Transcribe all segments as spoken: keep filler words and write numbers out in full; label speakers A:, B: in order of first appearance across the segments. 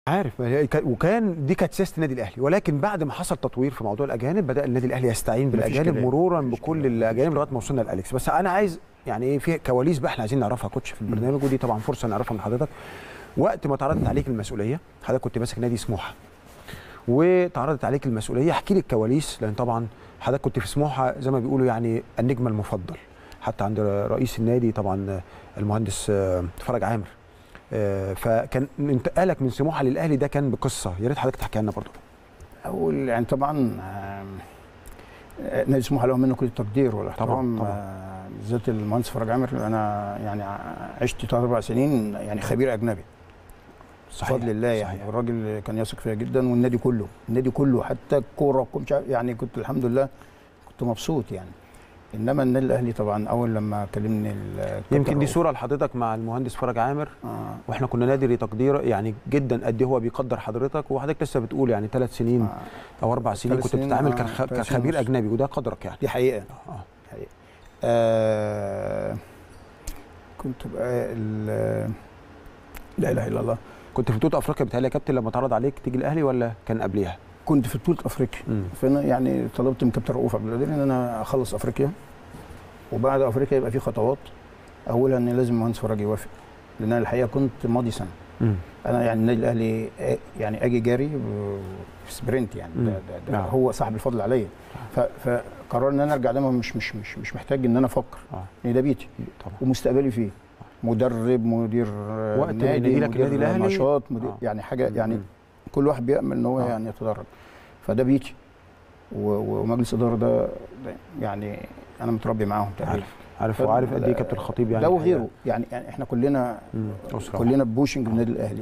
A: عارف، وكان دي كانت سياسه النادي الاهلي، ولكن بعد ما حصل تطوير في موضوع الاجانب بدا النادي الاهلي يستعين بالاجانب مرورا بكل الاجانب لغايه ما وصلنا لاليكس. بس انا عايز يعني ايه في كواليس بقى احنا عايزين نعرفها كوتش في البرنامج، ودي طبعا فرصه نعرفها من حضرتك. وقت ما اتعرضت عليك المسؤوليه، حضرتك كنت ماسك نادي سموحه وتعرضت عليك المسؤوليه، احكي لي الكواليس، لان طبعا حضرتك كنت في سموحه زي ما بيقولوا يعني النجم المفضل حتى عند رئيس النادي طبعا المهندس فرج عامر. فكان انتقالك من سموحه للاهلي ده كان بقصه، يا ريت حضرتك تحكي لنا برضه.
B: اول يعني طبعا نادي سموحه له منه كل التقدير والاحترام، بالذات المهندس فرج عامر. انا يعني عشت ثلاث اربع سنين يعني خبير اجنبي
A: صحيح
B: بفضل الله يعني، والراجل كان يثق فيا جدا، والنادي كله النادي كله حتى الكوره يعني كنت الحمد لله كنت مبسوط يعني. انما النادي الاهلي طبعا اول لما كلمني
A: يمكن دي صوره لحضرتك مع المهندس فرج عامر آه. واحنا كنا نادي تقدير يعني جدا قد ايه هو بيقدر حضرتك، وحضرتك لسه بتقول يعني ثلاث سنين آه. او اربع سنين كنت بتتعامل آه. كخبير اجنبي، وده قدرك يعني.
B: دي حقيقه اه حقيقه آه. كنت بقى لا اله الا الله.
A: كنت في بطوله افريقيا بتهيألي يا كابتن لما اتعرض عليك تيجي الاهلي ولا كان قبليها؟
B: كنت في بطوله افريقيا، فانا يعني طلبت من كابتن رؤوف عبد القادر ان انا اخلص افريقيا، وبعد افريقيا يبقى في خطوات، اولها ان لازم المهندس فرج يوافق، لان انا الحقيقه كنت ماضي سنه. مم. انا يعني النادي الاهلي يعني اجي جاري في سبرنت يعني ده, ده, ده نعم. هو صاحب الفضل عليا، فقرر ان انا ارجع ده مش مش مش مش محتاج ان انا افكر ان آه. ده بيتي طبعا ومستقبلي فيه، مدرب مدير
A: وقت نادي لك النادي الاهلي
B: نشاط مدير آه. يعني حاجه يعني مم. كل واحد بيأمل ان هو آه. يعني يتدرب، فده بيتي ومجلس الاداره ده يعني انا متربي معاهم تقريبا.
A: عارف عارف وعارف قد ايه كابتن الخطيب يعني
B: ده وغيره يعني, يعني احنا كلنا كلنا بوشنج النادي الاهلي،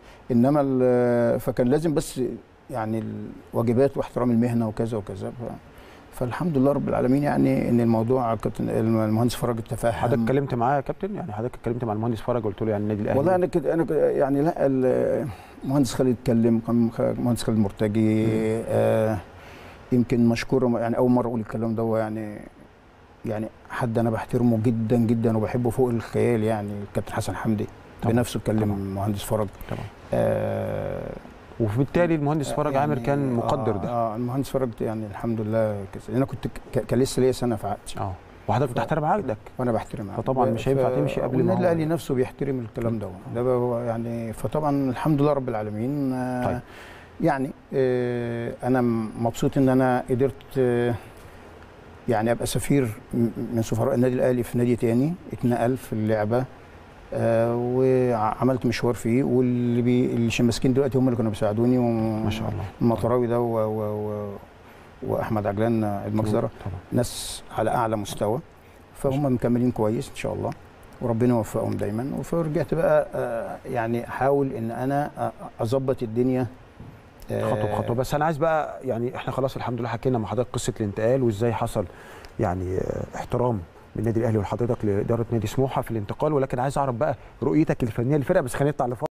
B: انما فكان لازم بس يعني الواجبات واحترام المهنه وكذا وكذا، فالحمد لله رب العالمين يعني ان الموضوع كابتن المهندس فرج تفهم.
A: حضرتك اتكلمت معاه يا كابتن؟ يعني حضرتك اتكلمت مع المهندس فرج قلت له يعني النادي الاهلي؟
B: والله انا كده انا يعني لا المهندس خالد اتكلم، المهندس خالد مرتجي آه يمكن مشكور يعني اول مره اقول الكلام ده يعني يعني حد انا بحترمه جدا جدا وبحبه فوق الخيال يعني الكابتن حسن حمدي طبعا. بنفسه اتكلم المهندس فرج
A: طبعا آه وبالتالي المهندس فرج يعني عامر كان مقدر
B: آه
A: ده.
B: اه المهندس فرج يعني الحمد لله انا كنت كان لسه ليا سنه في عقدي
A: اه وحضرتك بتحترم عقدك
B: وانا بحترم عقدي،
A: فطبعا مش هينفع تمشي قبل ما
B: النادي الاهلي نفسه بيحترم الكلام ده ده هو يعني، فطبعا الحمد لله رب العالمين آه طيب. يعني آه انا مبسوط ان انا قدرت آه يعني ابقى سفير من سفراء النادي الاهلي في نادي تاني، اتنقل في اللعبه آه وعملت مشوار فيه، واللي بي اللي ماسكين دلوقتي هم اللي كانوا بيساعدوني
A: ما شاء الله،
B: المطراوي ده و و و واحمد عجلان المجزره ناس على اعلى مستوى، فهم مكملين كويس ان شاء الله وربنا يوفقهم دايما. فرجعت بقى آه يعني احاول ان انا اظبط الدنيا
A: خطوه بخطوه. بس انا عايز بقى يعني احنا خلاص الحمد لله حكينا مع حضرتك قصه الانتقال وازاي حصل يعني احترام من النادي الاهلي وحضرتك لاداره نادي سموحه في الانتقال، ولكن عايز اعرف بقى رؤيتك الفنيه للفرقه. بس خلينا نطلع لفاصل.